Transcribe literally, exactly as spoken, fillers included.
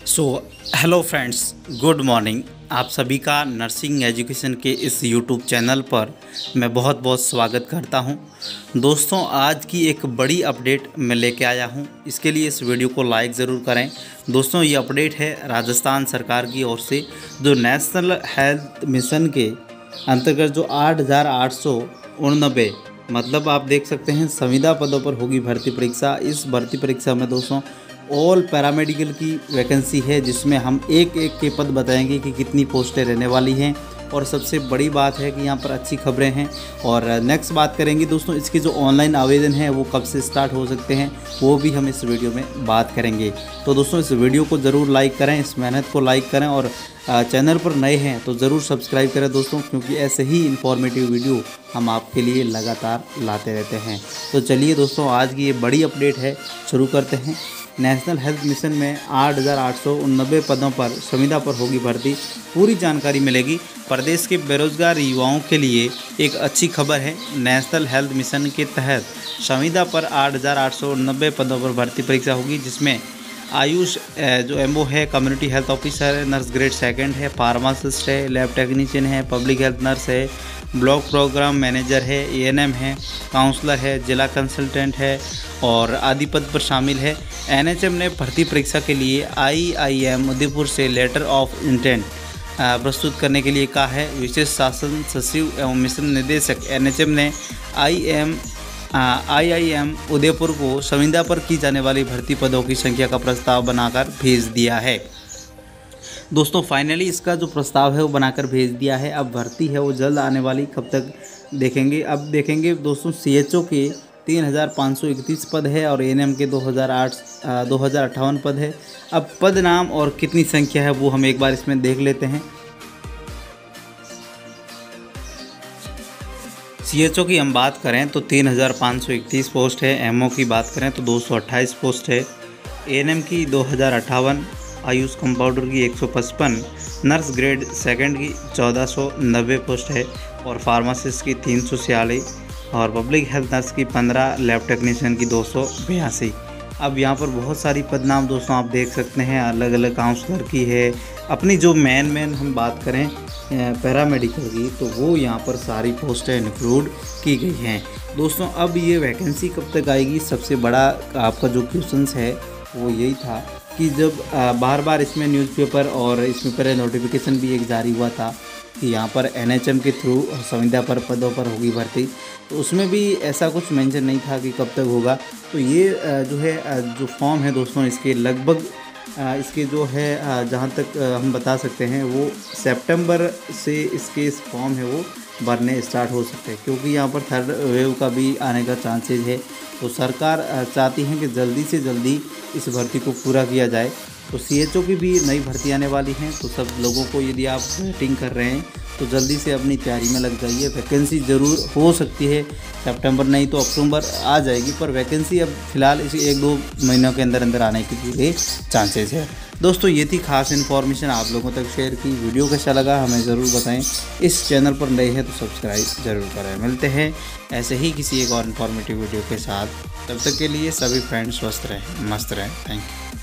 सो hello friends, good morning. आप सभी का नर्सिंग एजुकेशन के इस यूट्यूब चैनल पर मैं बहुत बहुत स्वागत करता हूं। दोस्तों, आज की एक बड़ी अपडेट मैं लेके आया हूं, इसके लिए इस वीडियो को लाइक ज़रूर करें। दोस्तों, ये अपडेट है राजस्थान सरकार की ओर से, जो नेशनल हेल्थ मिशन के अंतर्गत जो आठ हज़ार आठ सौ उननबे मतलब आप देख सकते हैं संविदा पदों पर होगी भर्ती परीक्षा। इस भर्ती परीक्षा में दोस्तों ऑल पैरामेडिकल की वैकेंसी है, जिसमें हम एक एक के पद बताएंगे कि कितनी पोस्टें रहने वाली हैं। और सबसे बड़ी बात है कि यहाँ पर अच्छी खबरें हैं। और नेक्स्ट बात करेंगे दोस्तों, इसके जो ऑनलाइन आवेदन है वो कब से स्टार्ट हो सकते हैं, वो भी हम इस वीडियो में बात करेंगे। तो दोस्तों, इस वीडियो को ज़रूर लाइक करें, इस मेहनत को लाइक करें, और चैनल पर नए हैं तो ज़रूर सब्सक्राइब करें दोस्तों, क्योंकि ऐसे ही इन्फॉर्मेटिव वीडियो हम आपके लिए लगातार लाते रहते हैं। तो चलिए दोस्तों, आज की ये बड़ी अपडेट है, शुरू करते हैं। नेशनल हेल्थ मिशन में आठ हज़ार आठ सौ उननबे पदों पर संविदा पर होगी भर्ती, पूरी जानकारी मिलेगी। प्रदेश के बेरोजगार युवाओं के लिए एक अच्छी खबर है। नेशनल हेल्थ मिशन के तहत संविदा पर आठ हज़ार आठ सौ उननबे पदों पर भर्ती परीक्षा होगी, जिसमें आयुष जो एमओ है, कम्युनिटी हेल्थ ऑफिसर है, नर्स ग्रेड सेकंड है, फार्मासिस्ट है, लैब टेक्नीशियन है, पब्लिक हेल्थ नर्स है, ब्लॉक प्रोग्राम मैनेजर है, एएनएम है, काउंसलर है, जिला कंसल्टेंट है और आदि पद पर शामिल है। एनएचएम ने भर्ती परीक्षा के लिए आईआईएम उदयपुर से लेटर ऑफ इंटेंट प्रस्तुत करने के लिए कहा है। विशेष शासन सचिव एवं मिशन निदेशक एनएचएम ने आईएम आईआईएम उदयपुर को संविदा पर की जाने वाली भर्ती पदों की संख्या का प्रस्ताव बनाकर भेज दिया है। दोस्तों, फाइनली इसका जो प्रस्ताव है वो बनाकर भेज दिया है। अब भर्ती है वो जल्द आने वाली, कब तक देखेंगे। अब देखेंगे दोस्तों, सीएचओ के तीन हज़ार पाँच सौ इकतीस पद है और एएनएम के दो हज़ार आठ दो हज़ार अट्ठावन पद है। अब पद नाम और कितनी संख्या है वो हम एक बार इसमें देख लेते हैं। सीएचओ की हम बात करें तो तीन हज़ार पाँच सौ इकतीस पोस्ट है। एमओ की बात करें तो दो सौ अट्ठाईस पोस्ट है। एएनएम की दो हज़ार अट्ठावन, आयुष कंपाउंडर की एक सौ पचपन, नर्स ग्रेड सेकंड की चौदह सौ नब्बे पोस्ट है और फार्मासिस्ट की तीन सौ छियालीस और पब्लिक हेल्थ नर्स की पंद्रह, लैब टेक्नीशियन की दो सौ बयासी। अब यहाँ पर बहुत सारी पदनाम दोस्तों आप देख सकते हैं, अलग अलग काउंसलर की है। अपनी जो मेन मेन हम बात करें पैरामेडिकल की, तो वो यहाँ पर सारी पोस्टें इंक्लूड की गई हैं दोस्तों। अब ये वैकेंसी कब तक आएगी, सबसे बड़ा आपका जो क्वेश्चंस है वो यही था कि जब बार बार इसमें न्यूज़पेपर और इसमें पर नोटिफिकेशन भी एक जारी हुआ था कि यहाँ पर एनएचएम के थ्रू संविदा पर पदों पर होगी भर्ती, तो उसमें भी ऐसा कुछ मेंशन नहीं था कि कब तक होगा। तो ये जो है जो फॉर्म है दोस्तों, इसके लगभग इसके जो है जहाँ तक हम बता सकते हैं वो सितंबर से इसके इस फॉर्म है वो भरने स्टार्ट हो सकते हैं, क्योंकि यहाँ पर थर्ड वेव का भी आने का चांसेज है। तो सरकार चाहती है कि जल्दी से जल्दी इस भर्ती को पूरा किया जाए। तो सीएचओ की भी नई भर्ती आने वाली हैं, तो सब लोगों को यदि आप वेटिंग कर रहे हैं तो जल्दी से अपनी तैयारी में लग जाइए। वैकेंसी ज़रूर हो सकती है सितंबर नहीं तो अक्टूबर आ जाएगी, पर वैकेंसी अब फिलहाल इसी एक दो महीनों के अंदर अंदर आने की पूरे चांसेस है। दोस्तों, ये थी खास इन्फॉर्मेशन आप लोगों तक शेयर की। वीडियो कैसा लगा हमें ज़रूर बताएं। इस चैनल पर नए हैं तो सब्सक्राइब ज़रूर करें। मिलते हैं ऐसे ही किसी एक और इन्फॉर्मेटिव वीडियो के साथ। तब तक के लिए सभी फ्रेंड्स स्वस्थ रहें, मस्त रहें। Thank you.